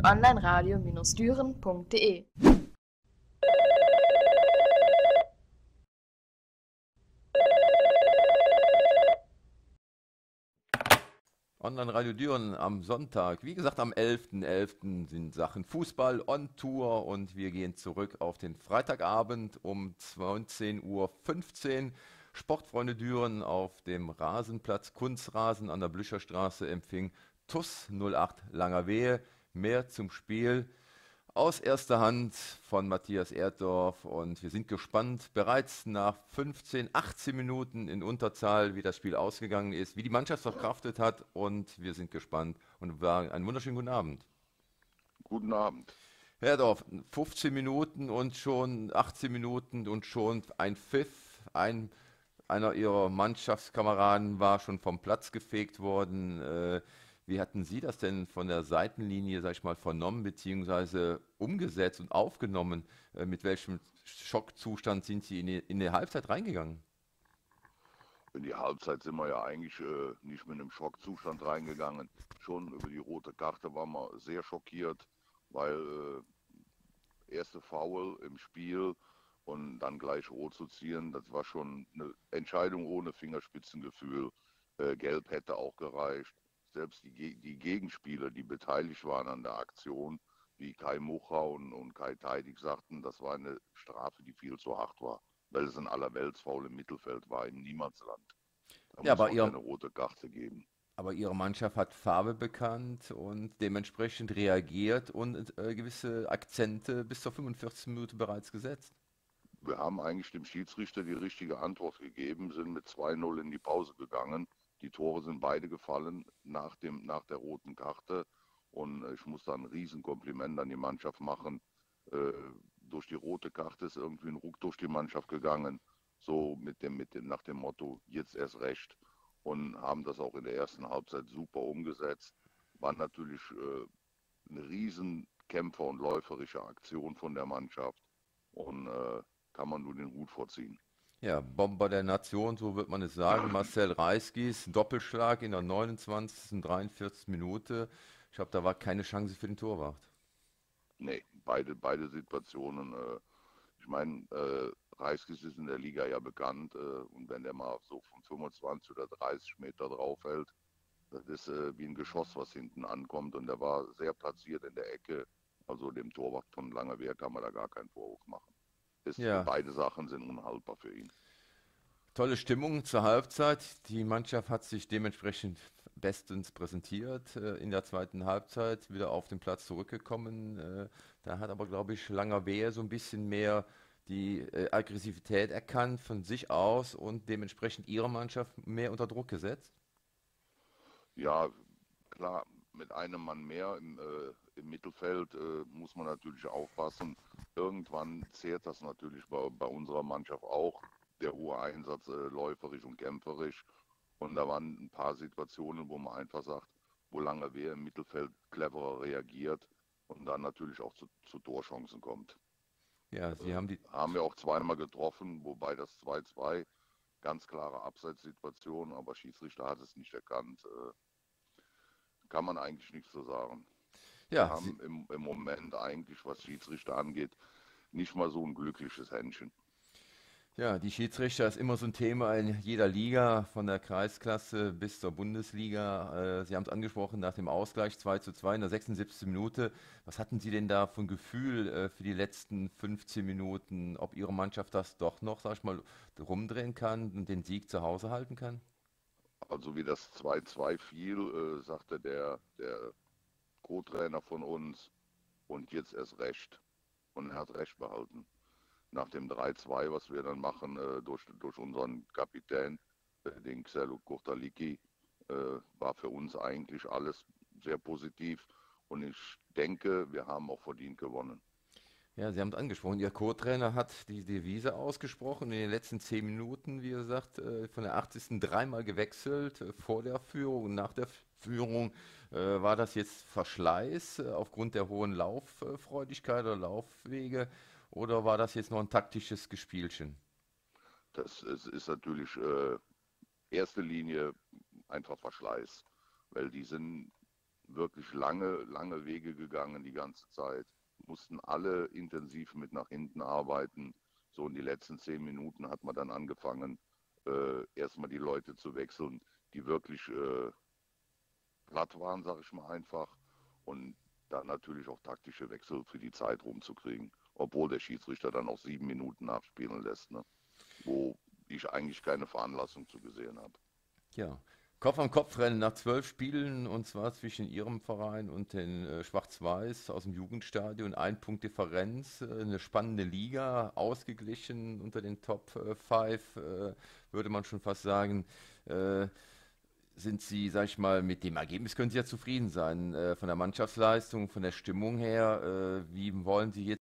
onlineradio-düren.de. Online-Radio Düren am Sonntag. Wie gesagt, am 11.11. sind Sachen Fußball on Tour und wir gehen zurück auf den Freitagabend um 19:15 Uhr. Sportfreunde Düren auf dem Rasenplatz Kunstrasen an der Blücherstraße empfing TuS 08 Langerwehe. Mehr zum Spiel aus erster Hand von Matthias Erddorf und wir sind gespannt, bereits nach 15, 18 Minuten in Unterzahl, wie das Spiel ausgegangen ist, wie die Mannschaft verkraftet hat und wir sind gespannt und war einen wunderschönen guten Abend. Guten Abend. Herr Erdorf, 15 Minuten und schon 18 Minuten und schon ein Pfiff, einer Ihrer Mannschaftskameraden war schon vom Platz gefegt worden. Wie hatten Sie das denn von der Seitenlinie, sag ich mal, vernommen bzw. umgesetzt und aufgenommen? Mit welchem Schockzustand sind Sie in die Halbzeit reingegangen? In die Halbzeit sind wir ja eigentlich nicht mit einem Schockzustand reingegangen. Schon über die rote Karte waren wir sehr schockiert, weil erste Foul im Spiel und dann gleich rot zu ziehen, das war schon eine Entscheidung ohne Fingerspitzengefühl. Gelb hätte auch gereicht. Selbst die Gegenspieler, die beteiligt waren an der Aktion, wie Kai Mucha und Kai Teidig sagten, das war eine Strafe, die viel zu hart war, weil es ein Allerweltsfoul im Mittelfeld war, im Niemandsland. Da Ja, muss man keine rote Karte geben. aber Ihre Mannschaft hat Farbe bekannt und dementsprechend reagiert und gewisse Akzente bis zur 45. Minute bereits gesetzt. Wir haben eigentlich dem Schiedsrichter die richtige Antwort gegeben, sind mit 2:0 in die Pause gegangen. Die Tore sind beide gefallen nach der roten Karte. Und ich muss da ein Riesenkompliment an die Mannschaft machen. Äh, Durch die rote Karte ist irgendwie ein Ruck durch die Mannschaft gegangen. So nach dem Motto, jetzt erst recht. Und haben das auch in der ersten Halbzeit super umgesetzt. War natürlich eine riesen Kämpfer- und läuferische Aktion von der Mannschaft. Und kann man nur den Hut vorziehen. Ja, Bomber der Nation, so wird man es sagen. Marcel Reisgis, Doppelschlag in der 29., 43. Minute. Ich glaube, da war keine Chance für den Torwart. Nee, beide Situationen. Ich meine, Reiskis ist in der Liga ja bekannt und wenn der mal so von 25 oder 30 Meter drauf hält, das ist wie ein Geschoss, was hinten ankommt und der war sehr platziert in der Ecke. Also dem Torwart von Langerwehe kann man da gar keinen Vorwurf machen. Ja, Beide Sachen sind unhaltbar für ihn. tolle Stimmung zur Halbzeit. Die Mannschaft hat sich dementsprechend bestens präsentiert in der zweiten Halbzeit, wieder auf den Platz zurückgekommen. Da hat aber, glaube ich, Langerwehe so ein bisschen mehr die Aggressivität erkannt von sich aus und dementsprechend ihre Mannschaft mehr unter Druck gesetzt. Ja, klar, mit einem Mann mehr im Mittelfeld muss man natürlich aufpassen. Irgendwann zehrt das natürlich bei unserer Mannschaft auch, der hohe Einsatz läuferisch und kämpferisch. Und da waren ein paar Situationen, wo man einfach sagt, wo lange wer im Mittelfeld cleverer reagiert und dann natürlich auch zu Torchancen kommt. Ja, sie haben die. Haben wir auch zweimal getroffen, wobei das 2:2 ganz klare Abseitssituation, aber Schiedsrichter hat es nicht erkannt. Kann man eigentlich nichts zu sagen. Wir Ja, sie, haben im Moment eigentlich, was Schiedsrichter angeht, nicht mal so ein glückliches Händchen. Ja, die Schiedsrichter ist immer so ein Thema in jeder Liga, von der Kreisklasse bis zur Bundesliga. Sie haben es angesprochen, nach dem Ausgleich 2:2 in der 76. Minute. Was hatten Sie denn da für ein Gefühl für die letzten 15 Minuten, ob Ihre Mannschaft das doch noch, sag ich mal, rumdrehen kann und den Sieg zu Hause halten kann? Also wie das 2:2 fiel, sagte der Co-Trainer von uns und jetzt erst recht. Und er hat recht behalten. Nach dem 3:2, was wir dann machen durch unseren Kapitän, den Xelu Kurtaliki, war für uns eigentlich alles sehr positiv. Und ich denke, wir haben auch verdient gewonnen. Ja, Sie haben es angesprochen. Ihr Co-Trainer hat die Devise ausgesprochen in den letzten 10 Minuten, wie gesagt, von der 80. dreimal gewechselt, vor der Führung und nach der Führung. War das jetzt Verschleiß aufgrund der hohen Lauffreudigkeit oder Laufwege oder war das jetzt noch ein taktisches Gespielchen? Das ist natürlich erste Linie einfach Verschleiß, weil die sind wirklich lange, lange Wege gegangen die ganze Zeit, mussten alle intensiv mit nach hinten arbeiten. So in die letzten 10 Minuten hat man dann angefangen, erstmal die Leute zu wechseln, die wirklich platt waren, sag ich mal einfach. Und dann natürlich auch taktische Wechsel für die Zeit rumzukriegen. Obwohl der Schiedsrichter dann auch 7 Minuten nachspielen lässt, ne? Wo ich eigentlich keine Veranlassung zu gesehen habe. Ja. Kopf an Kopf rennen nach 12 Spielen und zwar zwischen Ihrem Verein und den Schwarz-Weiß aus dem Jugendstadion. Ein Punkt Differenz, eine spannende Liga, ausgeglichen unter den Top 5, würde man schon fast sagen. Äh, Sind Sie, sag ich mal, mit dem Ergebnis können Sie ja zufrieden sein, von der Mannschaftsleistung, von der Stimmung her. Wie wollen Sie jetzt